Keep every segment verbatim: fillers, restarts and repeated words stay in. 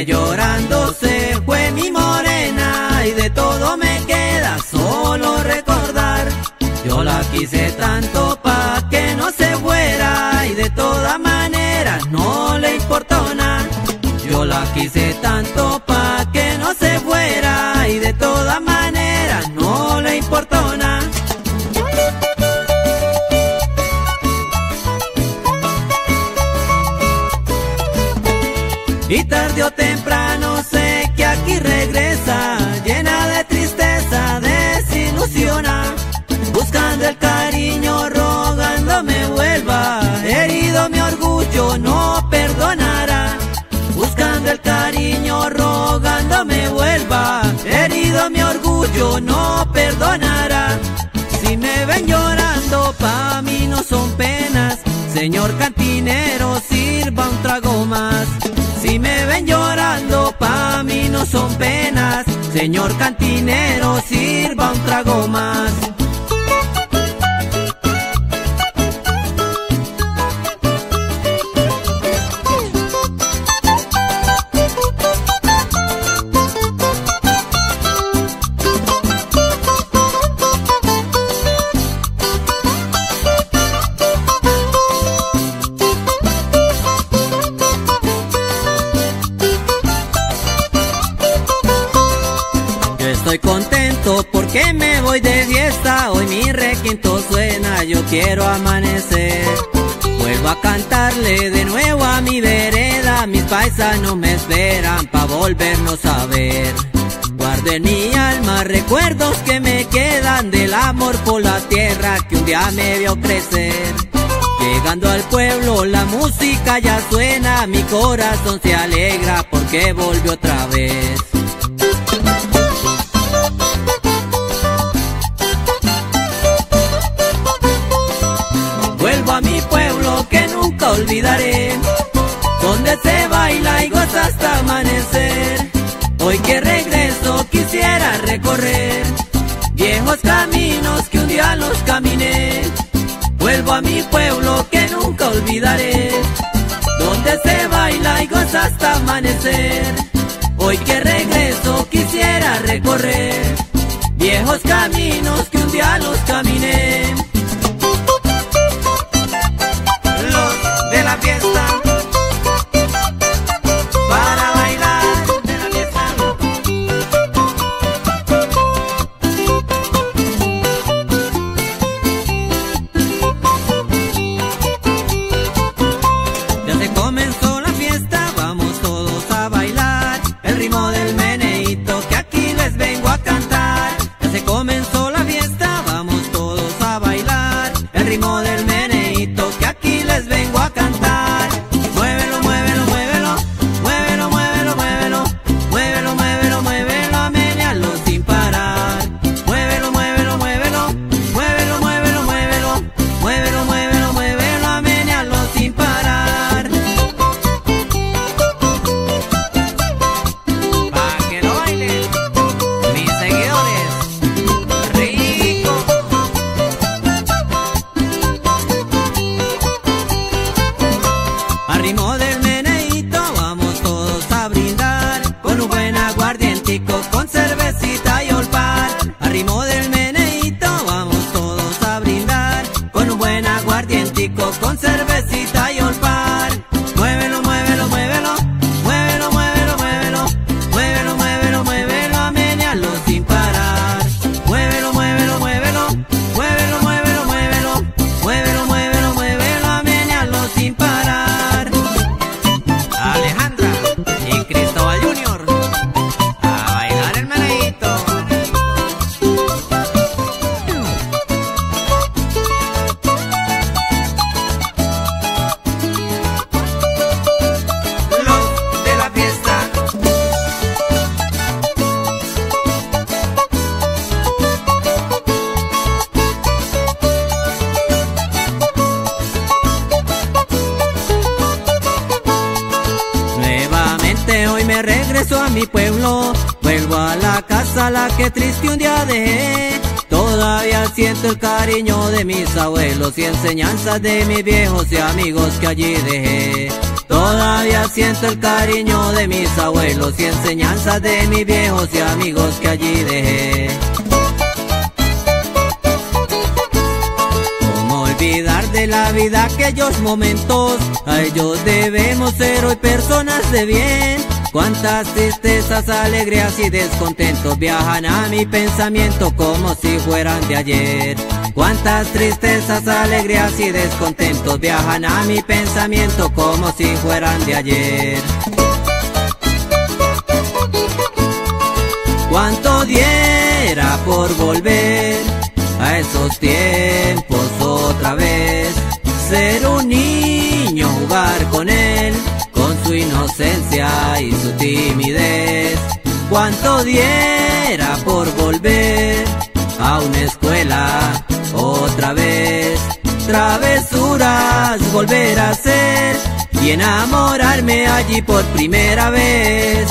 que llorando se fue mi morena y de todo me queda solo recordar. Yo la quise tanto pa' que no se fuera y de todas maneras no le importó nada. Yo la quise tanto pa' que no se fuera y de todas maneras no le importó nada. Y tarde o temprano sé que aquí regresa, llena de tristeza, desilusiona, buscando el cariño, rogando me vuelva, herido mi orgullo no perdonará. Buscando el cariño, rogando me vuelva, herido mi orgullo no perdonará. Si me ven llorando, pa' mí no son penas, señor cantinero, sirva un trago más. Si me ven llorando, pa' mí no son penas, señor cantinero, sirva un trago más. Estoy contento porque me voy de fiesta, hoy mi requinto suena, yo quiero amanecer. Vuelvo a cantarle de nuevo a mi vereda, mis paisanos me esperan pa' volvernos a ver. Guardo en mi alma recuerdos que me quedan del amor por la tierra que un día me vio crecer. Llegando al pueblo la música ya suena, mi corazón se alegra porque volvió otra vez. Vuelvo a mi pueblo que nunca olvidaré, donde se baila y goza hasta amanecer. Hoy que regreso quisiera recorrer viejos caminos que un día los caminé. Vuelvo a mi pueblo que nunca olvidaré, donde se baila y goza hasta amanecer. Hoy que regreso quisiera recorrer viejos caminos que un día los caminé. De la fiesta, para bailar de la fiesta. Ya se comenzó la fiesta, vamos todos a bailar el ritmo del meneíto que aquí les vengo a cantar. Ya se comenzó la fiesta, vamos todos a bailar el ritmo del meneíto que aquí les vengo a cantar. Muévelo, muévelo, muévelo, muévelo, muévelo, muévelo, muévelo, muévelo, muévelo, a menearlo sin parar. Muévelo, muévelo, muévelo, muévelo, muévelo, muévelo, muévelo, muévelo, muévelo, a menearlo sin parar. Pa' que lo bailen mis seguidores, rico. Al ritmo del meneíto vamos todos a brindar, con un buen aguardientico, con cervecita y olpar. Al ritmo del meneíto vamos todos a brindar, con un buen aguardientico, con cervecita y olpar. Muévelo, muévelo, muévelo, muévelo, muévelo, muévelo, muévelo, muévelo, muévelo, a menearlo sin parar. Muévelo, muévelo, muévelo, muévelo, muévelo, muévelo, muévelo, muévelo, muévelo, a menearlo sin parar. Alejandra y Cristóbal Junior a bailar el meneíto. Los de la fiesta. Nuevamente hoy me regreso a mi pueblo, vuelvo a la casa la que triste un día dejé. Todavía siento el cariño de mis abuelos y enseñanzas de mis viejos y amigos que allí dejé. Todavía siento el cariño de mis abuelos y enseñanzas de mis viejos y amigos que allí dejé. ¿Cómo olvidar de la vida aquellos momentos? A ellos debemos ser hoy personas de bien. Cuántas tristezas, alegrías y descontentos viajan a mi pensamiento como si fueran de ayer. Cuántas tristezas, alegrías y descontentos viajan a mi pensamiento como si fueran de ayer. Cuánto diera por volver a esos tiempos otra vez, ser un niño, jugar con él, con su inocencia y su timidez. Cuánto diera por volver a una escuela otra vez, travesuras volver a hacer y enamorarme allí por primera vez.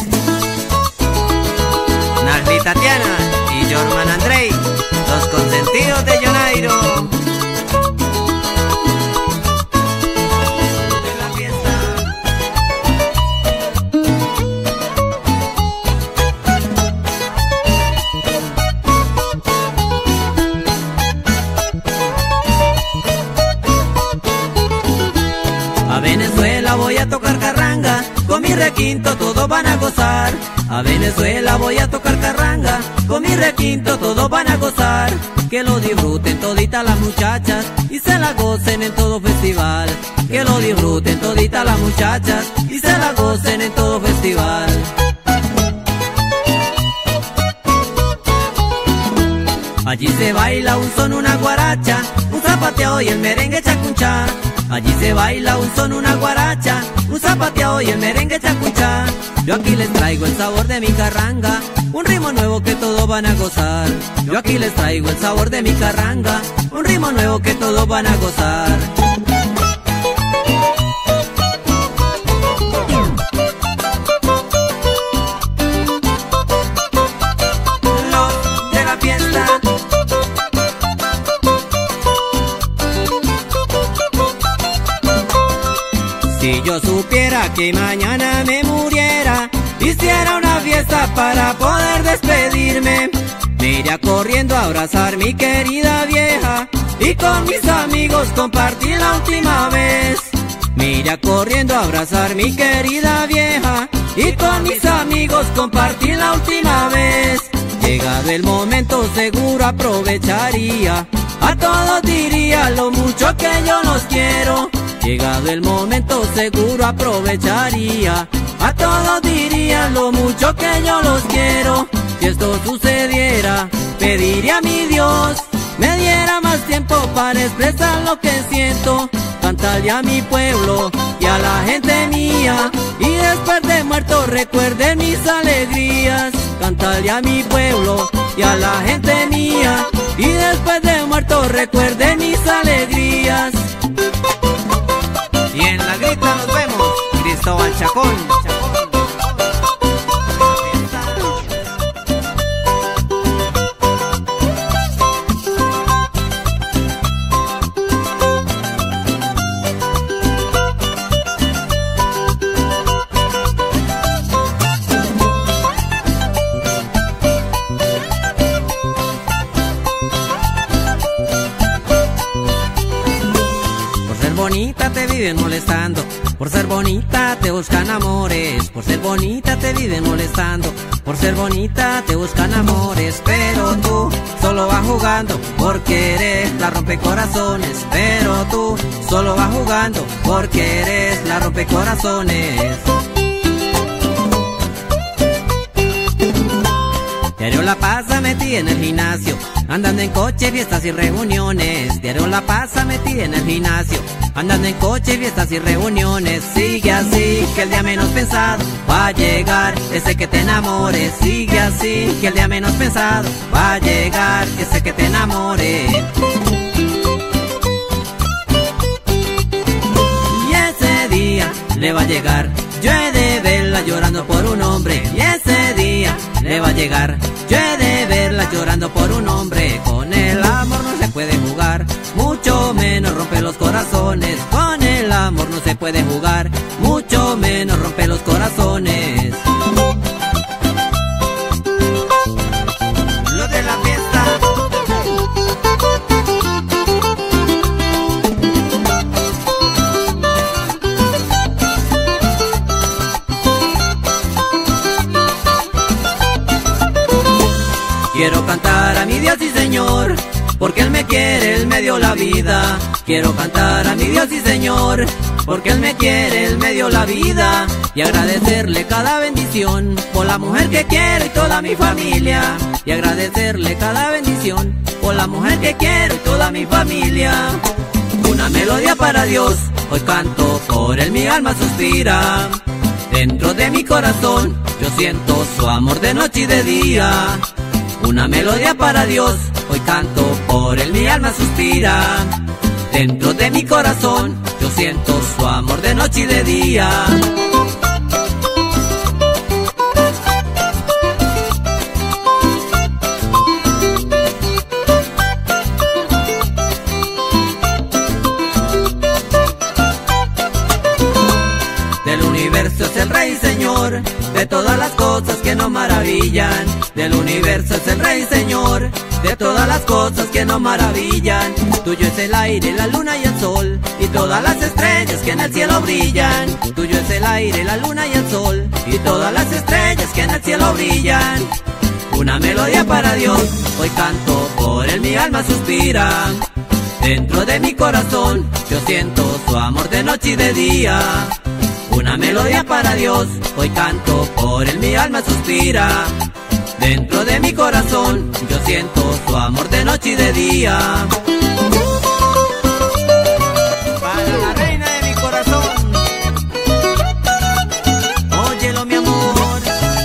Nardi Tatiana y Jorman Andrei, los consentidos de Yonairo. A Venezuela voy a tocar carranga, con mi requinto todos van a gozar. A Venezuela voy a tocar carranga, con mi requinto todos van a gozar. Que lo disfruten toditas las muchachas y se la gocen en todo festival. Que lo disfruten toditas las muchachas y se la gocen en todo festival. Allí se baila un son, una guaracha, un zapateado y el merengue chacunchá. Allí se baila un son, una guaracha, un zapateado y el merengue chacunchá. Yo aquí les traigo el sabor de mi carranga, un ritmo nuevo que todos van a gozar. Yo aquí les traigo el sabor de mi carranga, un ritmo nuevo que todos van a gozar. Los de la fiesta. Si yo supiera que mañana me muriera, hiciera una fiesta para poder despedirme. Me iría corriendo a abrazar mi querida vieja y con mis amigos compartir la última vez. Me iría corriendo a abrazar mi querida vieja y con mis amigos compartir la última vez. Llegado el momento seguro aprovecharía, a todos diría lo mucho que yo los quiero. Llegado el momento seguro aprovecharía, a todos diría lo mucho que yo los quiero. Si esto sucediera, pediría a mi Dios me diera más tiempo para expresar lo que siento. Cantarle a mi pueblo y a la gente mía, y después de muerto recuerden mis alegrías. Cantarle a mi pueblo y a la gente mía, y después de muerto recuerden mis alegrías. Y en la grita nos vemos, Cristóbal Chacón. Bonita te viven molestando, por ser bonita te buscan amores. Por ser bonita te viven molestando, por ser bonita te buscan amores. Pero tú solo vas jugando porque eres la rompecorazones. Pero tú solo vas jugando porque eres la rompecorazones. Diario la pasa metida en el gimnasio, andando en coche, fiestas y reuniones. Diario la pasa metida en el gimnasio, andando en coche, fiestas y reuniones. Sigue así, que el día menos pensado va a llegar ese que te enamore. Sigue así, que el día menos pensado va a llegar ese que te enamore. Y ese día le va a llegar, yo he de verla llorando por un hombre. Y ese día le va a llegar, yo he de verla llorando por un hombre. Con el amor no se puede jugar, mucho menos romper los corazones. Con el amor no se puede jugar, mucho lo menos rompe los corazones. Los de la fiesta. Quiero cantar a mi Dios y Señor, porque Él me quiere, Él me dio la vida. Quiero cantar a mi Dios y Señor, porque Él me quiere, Él me dio la vida. Y agradecerle cada bendición por la mujer que quiero y toda mi familia. Y agradecerle cada bendición por la mujer que quiero y toda mi familia. Una melodía para Dios, hoy canto, por Él mi alma suspira. Dentro de mi corazón yo siento su amor de noche y de día. Una melodía para Dios, hoy canto, por Él mi alma suspira. Dentro de mi corazón yo siento su amor de noche y de día. Del universo es el Rey Señor, de todas las cosas que nos maravillan. Del universo es el Rey Señor, de todas las cosas que nos maravillan. Tuyo es el aire, la luna y el sol, y todas las estrellas que en el cielo brillan. Tuyo es el aire, la luna y el sol, y todas las estrellas que en el cielo brillan. Una melodía para Dios, hoy canto, por Él mi alma suspira. Dentro de mi corazón yo siento su amor de noche y de día. Una melodía para Dios, hoy canto, por Él mi alma suspira. Dentro de mi corazón yo siento su amor de noche y de día. Para la reina de mi corazón, óyelo mi amor.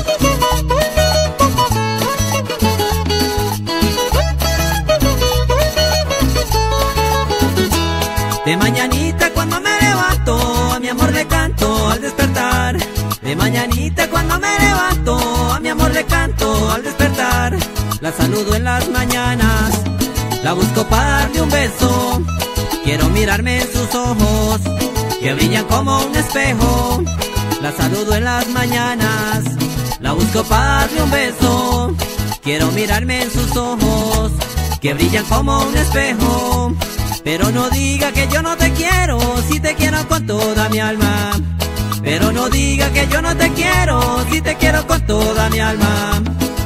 De mañanita cuando me levanto, a mi amor le canto al despertar. De mañanita cuando me levanto, a mi amor le canto al despertar. La saludo en las mañanas, la busco para darle un beso. Quiero mirarme en sus ojos, que brillan como un espejo. La saludo en las mañanas, la busco para darle un beso. Quiero mirarme en sus ojos, que brillan como un espejo. Pero no diga que yo no te quiero, si te quiero con toda mi alma. Pero no diga que yo no te quiero, si te quiero con toda mi alma.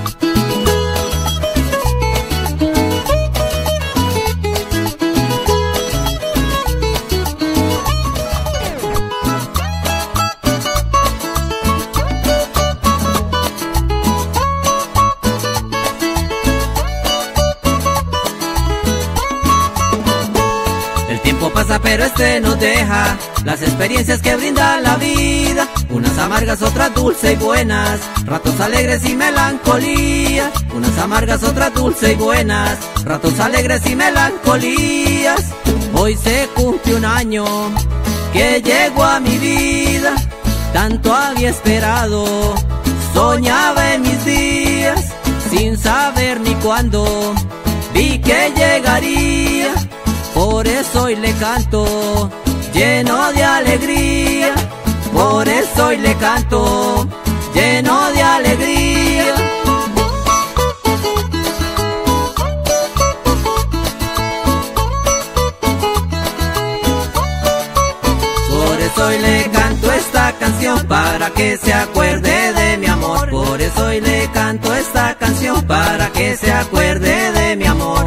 Pasa pero este nos deja las experiencias que brinda la vida, unas amargas, otras dulces y buenas, ratos alegres y melancolías. Unas amargas, otras dulces y buenas, ratos alegres y melancolías. Hoy se cumple un año que llegó a mi vida, tanto había esperado, soñaba en mis días, sin saber ni cuándo vi que llegaría. Por eso hoy le canto, lleno de alegría. Por eso hoy le canto, lleno de alegría. Por eso hoy le canto esta canción, para que se acuerde de mi amor. Por eso hoy le canto esta canción, para que se acuerde de mi amor.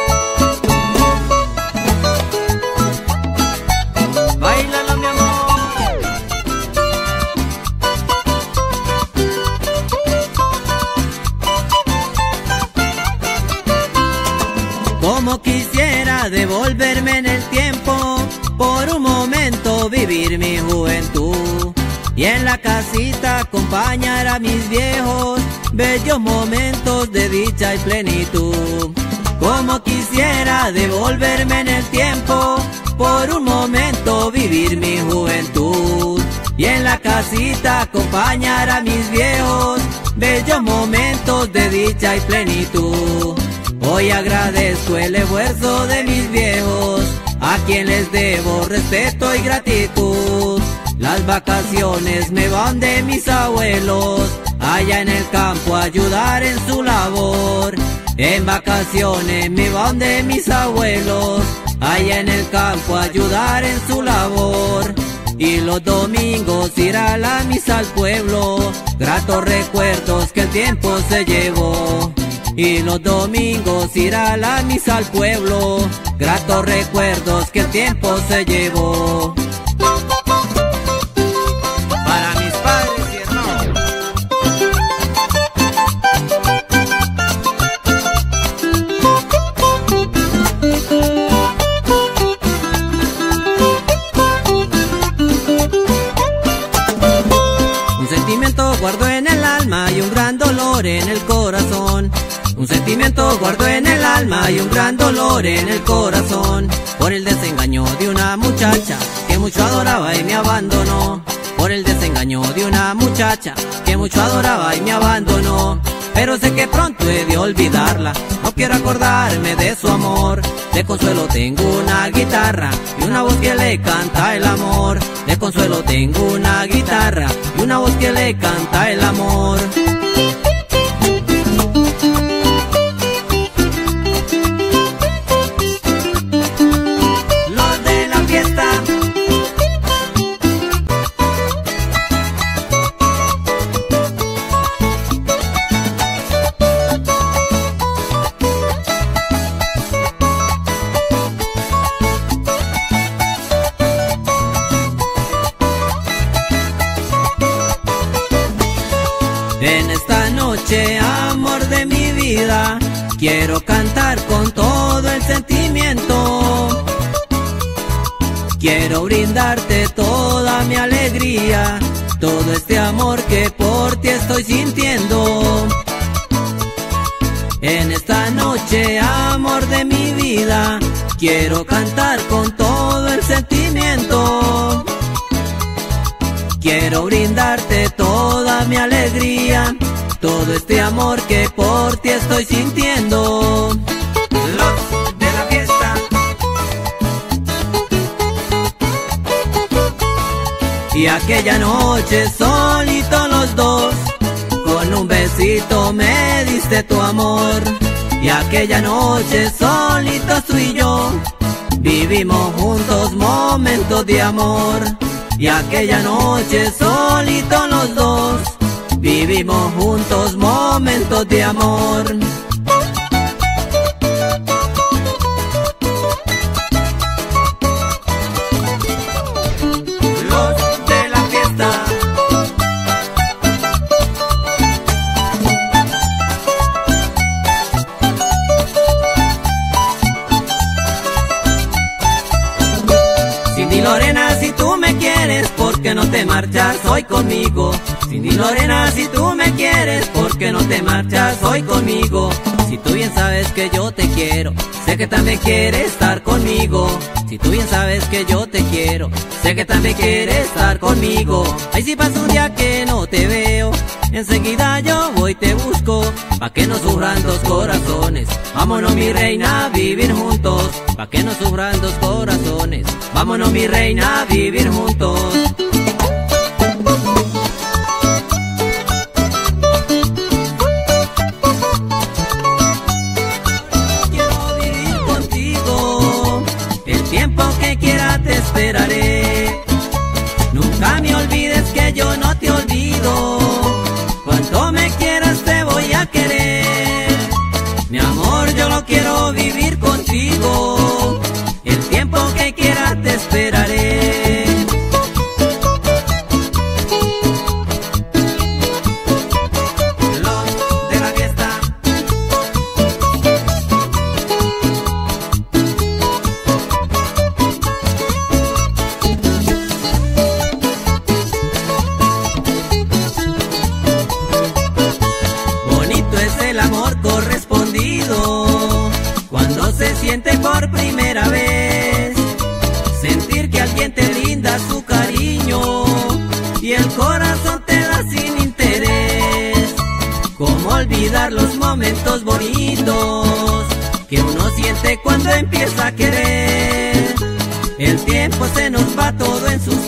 Báilalo, mi amor. Como quisiera devolverme en el tiempo, por un momento vivir mi juventud, y en la casita acompañar a mis viejos, bellos momentos de dicha y plenitud. Como quisiera devolverme en el tiempo, por un momento vivir mi juventud, y en la casita acompañar a mis viejos, bellos momentos de dicha y plenitud. Hoy agradezco el esfuerzo de mis viejos, a quien les debo respeto y gratitud. Las vacaciones me van de mis abuelos, allá en el campo a ayudar en su labor. En vacaciones me van de mis abuelos, allá en el campo a ayudar en su labor. Y los domingos ir a la misa al pueblo, gratos recuerdos que el tiempo se llevó. Y los domingos ir a la misa al pueblo, gratos recuerdos que el tiempo se llevó. Para mis padres y hermanos. Un sentimiento guardo en el alma y un gran dolor en el corazón. Un sentimiento guardo en el alma y un gran dolor en el corazón, por el desengaño de una muchacha que mucho adoraba y me abandonó. Por el desengaño de una muchacha que mucho adoraba y me abandonó. Pero sé que pronto he de olvidarla, no quiero acordarme de su amor. De consuelo tengo una guitarra y una voz que le canta el amor. De consuelo tengo una guitarra y una voz que le canta el amor. En esta noche, amor de mi vida, quiero cantar con todo el sentimiento. Quiero brindarte toda mi alegría, todo este amor que por ti estoy sintiendo. En esta noche, amor de mi vida, quiero cantar con todo el sentimiento. Quiero brindarte toda mi alegría, todo este amor que por ti estoy sintiendo. Los de la fiesta. Y aquella noche solito los dos, con un besito me diste tu amor. Y aquella noche solitos tú y yo, vivimos juntos momentos de amor. Y aquella noche solitos los dos, vivimos juntos momentos de amor. Los de la fiesta. Cindy Lorena, si tú me quieres, ¿por qué no te marchas hoy conmigo? Cindy Lorena, si tú me quieres, ¿por qué no te marchas hoy conmigo? Si tú bien sabes que yo te quiero, sé que también quieres estar conmigo. Si tú bien sabes que yo te quiero, sé que también quieres estar conmigo. Ay, si pasa un día que no te veo, enseguida yo voy y te busco, pa' que no sufran dos corazones. Vámonos mi reina a vivir juntos, pa' que no sufran dos corazones. Vámonos mi reina a vivir juntos. Quiero vivir contigo, el tiempo que quiera te esperaré. Nunca me olvides que yo no te olvido, cuanto me quieras te voy a querer. Mi amor, yo lo quiero vivir contigo, el tiempo que quiera te esperaré. Los de la fiesta. Bonito es el amor correspondido, cuando se siente por primera vez. Sentir que alguien te brinda su cariño y el corazón te da sin interés. Cómo olvidar los momentos bonitos que uno siente cuando empieza a querer. El tiempo se nos va todo en sus